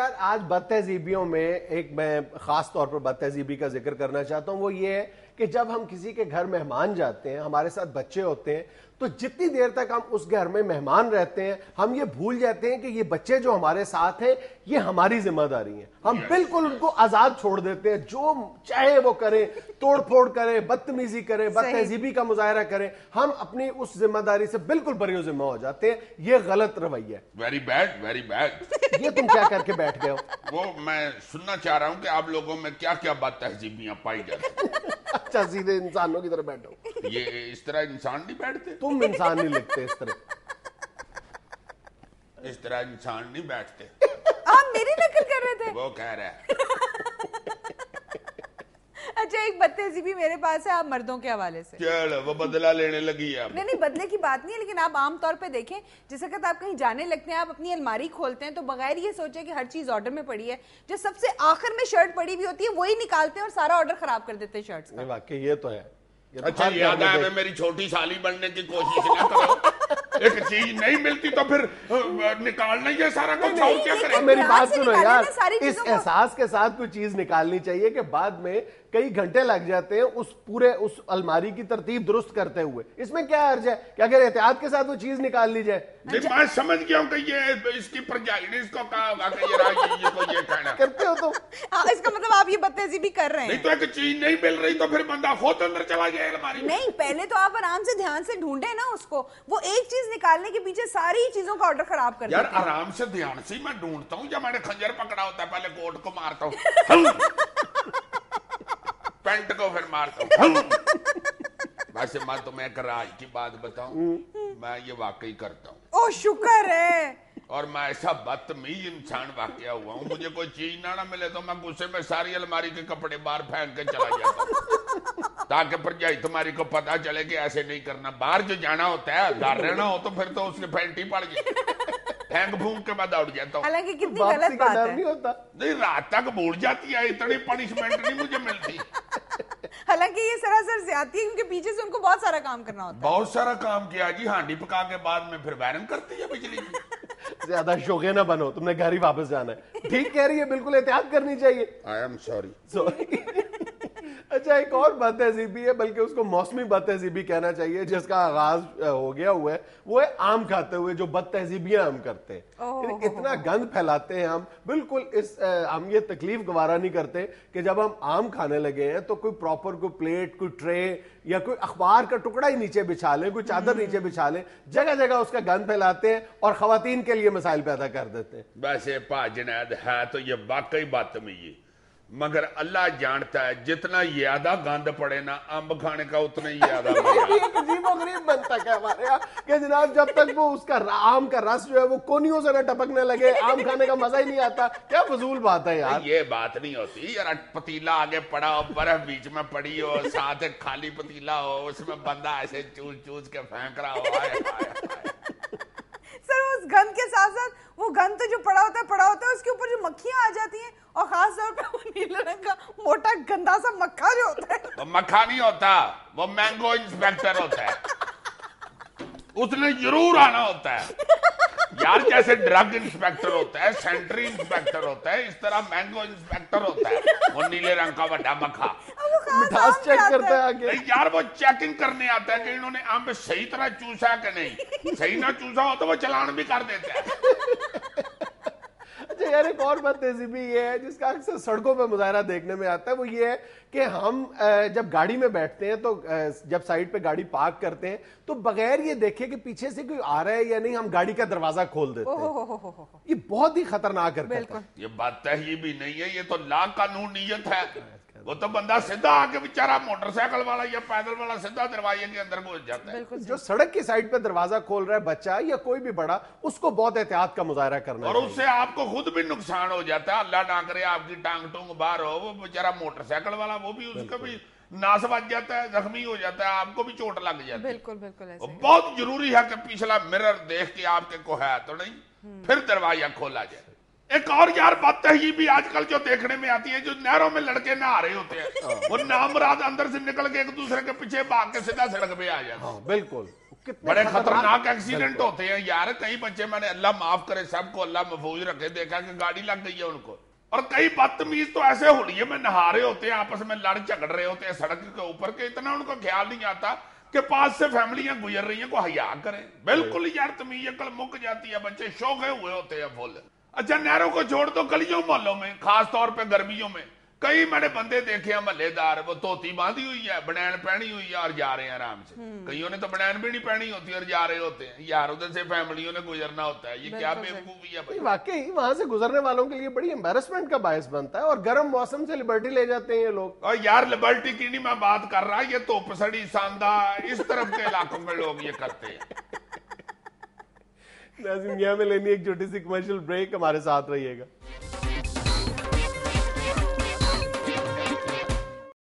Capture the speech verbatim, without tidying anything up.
یار آج بد تہذیبیوں میں ایک میں خاص طور پر بد تہذیبی کا ذکر کرنا چاہتا ہوں، وہ یہ ہے کہ جب ہم کسی کے گھر مہمان جاتے ہیں، ہمارے ساتھ بچے ہوتے ہیں، تو جتنی دیر تک ہم اس گھر میں مہمان رہتے ہیں ہم یہ بھول جاتے ہیں کہ یہ بچے جو ہمارے ساتھ ہیں یہ ہماری ذمہ داری ہیں. ہم بالکل ان کو آزاد چھوڑ دیتے ہیں، جو چاہے وہ کریں، توڑ پھوڑ کریں، بدتمیزی کریں، بد تہذیبی کا مظاہرہ کریں، ہم اپنی اس ذمہ داری سے بالکل بری و ذمہ ہو جاتے ہیں. یہ غلط رویہ ہے. Very bad very bad. یہ تم کیا کر کے بیٹھ گئے ہو؟ وہ میں سننا چاہ رہا ہوں کہ آپ لوگوں میں کیا کیا بد تہذیبیاں پائی جاتی ہیں. اچھا سیدھے انسانوں کی طرح بیٹھو. یہ اس طرح انسان نہیں بیٹھتے. تم انسان نہیں لگتے اس طرح. اس طرح انسان نہیں بیٹھتے. آپ میری نقل کر رہے تھے. وہ کہہ رہا ہے. اچھا ایک بد تہذیبی میرے پاس ہے آپ مردوں کے حوالے سے. چلو وہ بدلہ لینے لگی ہے. نہیں نہیں بدلے کی بات نہیں ہے، لیکن آپ عام طور پہ دیکھیں جس وقت آپ کہیں جانے لگتے ہیں، آپ اپنی الماری کھولتے ہیں تو بغیر یہ سوچے کہ ہر چیز آرڈر میں پڑی ہے، جو سب سے آخر میں شرٹ پڑی بھی ہوتی ہے وہی نکالتے ہیں اور سارا آرڈر خراب کر دیتے ہیں شرٹس کا. واقعی یہ تو ہے. اچھا یاد آیا میں میری چھوٹی سالی بننے کی کوشش نہ کرو. ایک چیز نہیں ملتی تو پھر نکالنا ہی ہے سارا کچھ. اور کیا کریں. میری بات سنو یار، اس احساس کے ساتھ کوئی چیز نکالنی چاہیے کہ بعد میں کئی گھنٹے لگ جاتے ہیں اس پورے اس الماری کی ترتیب درست کرتے ہوئے. اس میں کیا حرج ہے کہ اگر احتیاط کے ساتھ وہ چیز نکال لی جائے. میں سمجھ گیا ہوں کہ یہ اس کی پرجائی نے اس کو کہا ہوگا کہ یہ رہا یہ کو یہ کہنا کرتے ہو. تو اس کا مطلب آپ یہ بد تہذیبی کر رہے ہیں. نہیں تو ایک چیز نہیں مل رہی تو پھر بندہ خود اندر چلا جائے الماری. نہیں پہلے تو آپ آرام سے دھیان سے ڈھونڈیں نا اس کو. وہ ایک چیز نکالنے کے پیچھے ساری چیزوں کا آرڈر خراب کر دیتے ہیں. یار آرام سے دھیان سے میں ڈھونڈتا ہوں یا میں نے خنجر پکڑا ہوتا ہے پہلے کوٹ کو مارتا ہوں پینٹ کو پھر مارتا ہوں. ویسے میں تمہیں ایک راج کی بات بتاؤں، میں یہ واقعی کرتا ہوں. او شکر ہے. اور میں ایسا بدتمیز انسان واقعہ ہوا ہوں، مجھے کوئی چیز نہ نہ ملے تو میں غصے میں ساری الماری کے کپڑے باہر پھینک کے چلا جاتا ہوں تاکہ پرجائی تمہاری کو پتا چلے کہ ایسے نہیں کرنا. باہر جو جانا ہوتا ہے گھر رہنا ہو تو پھر تو اس کے پینٹ ہی پڑ گئی، پھینک پھونک کے بعد اڑ جاتا ہوں. حالانکہ کتنی غلط بات ہے. نہیں ہوتا. نہیں رات تک بھول جاتی ہے، اتنی پنشمنٹ نہیں مجھے ملتی. حالانکہ یہ سراسر زیادتی ہے کیونکہ پیچھے سے ان کو بہت سارا کام کرنا ہوتا ہے. بہت سارا کام کیا جی. ہانڈی پکا کے بعد میں پھر وائرنگ کرتی ہے بجلی کی. زیادہ شوقے نہ بنو، تم نے گھر ہی واپس جانا ہے. ٹھیک کہہ رہی ہے، بالکل احتیاط کرنی چاہیے. I am sorry. سوری. اچھا ایک اور بد تہذیبی ہے، بلکہ اس کو موسمی بد تہذیبی کہنا چاہیے، جس کا آغاز ہو گیا ہوا ہے، وہ ہے آم کھاتے ہوئے جو بد تہذیبیاں ہم کرتے ہیں. اتنا گند پھیلاتے ہیں ہم، بالکل اس ہم یہ تکلیف گوارا نہیں کرتے کہ جب ہم آم کھانے لگے ہیں تو کوئی پراپر کوئی پلیٹ، کوئی ٹرے یا کوئی اخبار کا ٹکڑا ہی نیچے بچھا لیں، کوئی چادر نیچے بچھا لیں. جگہ جگہ اس کا گند پھیلاتے ہیں اور خواتین کے لیے مسائل پیدا کر دیتے ہیں. ویسے پا جنید ہے تو یہ واقعی بات میں یہ، مگر اللہ جانتا ہے جتنا زیادہ گند پڑے نا امب کھانے کا اتنا ہی زیادہ ایک عجیب و غریب بنتا ہے ہمارے یہاں کہ جناب جب تک وہ اس کا آم کا رس جو ہے وہ کونیوں سے نہ ٹپکنے لگے آم کھانے کا مزہ ہی نہیں آتا. کیا فضول بات ہے یار. یہ بات نہیں ہوتی یار. پتیلا آگے پڑا ہو، برف بیچ میں پڑی ہو، ساتھ ایک خالی پتیلا ہو، اس میں بندہ ایسے چوز چوز کے پھینک رہا ہو. سر اس گند کے ساتھ ساتھ وہ گند تو جو پڑا ہوتا ہے پڑا ہوتا ہے، اس کے اوپر جو مکھیاں آ جاتی ہیں اور خاص طور پہ وہ نیلے رنگ کا موٹا گندا سا مکھا جو ہوتا ہے. وہ مکھا نہیں ہوتا، وہ مینگو انسپیکٹر ہوتا ہے. اس نے ضرور آنا ہوتا ہے یار. جیسے ڈرگ انسپیکٹر ہوتا ہے، سینٹری انسپیکٹر ہوتا ہے، اس طرح مینگو انسپیکٹر ہوتا ہے. وہ نیلے رنگ کا بڑا مکھا مٹھاس چیک کرتا ہے آگے. یار وہ چیکنگ کرنے آتا ہے کہ انہوں نے امب صحیح طرح چوسا کہ نہیں. صحیح نہ چوسا ہو تو وہ چلان بھی کر دیتا ہے. اچھا یار ایک اور بات تہذیبی یہ ہے جس کا اکثر سڑکوں پہ مظاہرہ دیکھنے میں آتا ہے، وہ یہ ہے کہ ہم جب گاڑی میں بیٹھتے ہیں تو جب سائڈ پہ گاڑی پارک کرتے ہیں تو بغیر یہ دیکھے کہ پیچھے سے کوئی آ رہا ہے یا نہیں ہم گاڑی کا دروازہ کھول دیتے ہیں. یہ بہت ہی خطرناک حرکت ہے. یہ بات ہی بھی نہیں ہے، یہ تو لا قانونیت ہے. وہ تو بندہ سیدھا آ کے بیچارہ موٹر سائیکل والا یا پیدل والا سیدھا دروازے کے اندر گھس جاتا ہے. جو سڑک کی سائڈ پہ دروازہ کھول رہا ہے بچہ یا کوئی بھی بڑا، اس کو بہت احتیاط کا مظاہرہ کرنا اور چاہیے. اس سے آپ کو خود بھی نقصان ہو جاتا ہے. اللہ نہ کرے آپ کی ٹانگ ٹونگ باہر ہو، وہ بیچارہ موٹر سائیکل والا وہ بھی اس کا بھی ناس بچ جاتا ہے، زخمی ہو جاتا ہے، آپ کو بھی چوٹ لگ جاتی ہے. بالکل بالکل ایسے. بہت ضروری ہے کہ پچھلا مرر دیکھ کے آپ کے کو ہے تو نہیں پھر دروازہ کھولا جائے. ایک اور یار بات تہذیبی آج کل جو دیکھنے میں آتی ہے، جو نہروں میں لڑکے نہ آ رہے ہوتے ہیں، وہ نامراد اندر سے نکل کے ایک دوسرے کے پیچھے بھاگ کے سیدھا سڑک پہ آ جاتے ہیں. بالکل بڑے خطرناک ایکسیڈنٹ ہوتے ہیں یار. کئی بچے میں نے اللہ معاف کرے سب کو اللہ محفوظ رکھے دیکھا کہ گاڑی لگ گئی ہے ان کو. اور کئی بدتمیز تو ایسے ہولیے میں نہا رہے ہوتے ہیں آپس میں لڑ جھگڑ رہے ہوتے ہیں سڑک کے اوپر کے اتنا ان کو خیال نہیں آتا کہ پاس سے فیملیاں گزر رہی ہیں کو حیا کریں. بالکل یار تمیز عقل مک جاتی ہے. بچے شوقے ہوئے ہوتے ہیں فل. اچھا نہروں کو چھوڑ دو گلیوں محلوں میں خاص طور پہ گرمیوں میں کئی میں نے بندے دیکھے ہیں محلے دار وہ توتی باندھی ہوئی ہے بنین پہنی ہوئی ہے اور جا رہے ہیں آرام سے. کئیوں نے تو بنین بھی نہیں پہنی ہوتی اور جا رہے ہوتے ہیں. یار ادھر سے فیملیوں نے گزرنا ہوتا ہے. یہ کیا بیوقوفی ہے بھائی. واقعی وہاں سے گزرنے والوں کے لیے بڑی امبیرسمنٹ کا باعث بنتا ہے اور گرم موسم سے لبرٹی لے جاتے ہیں یہ لوگ. اور یار لبرٹی کی نہیں میں بات کر رہا یہ تو پسڑی ساندہ اس طرف کے علاقوں میں لوگ یہ کرتے ہیں. ناظرین یہاں میں لینی ایک چھوٹی سی کمرشل بریک. ہمارے ساتھ رہیے گا.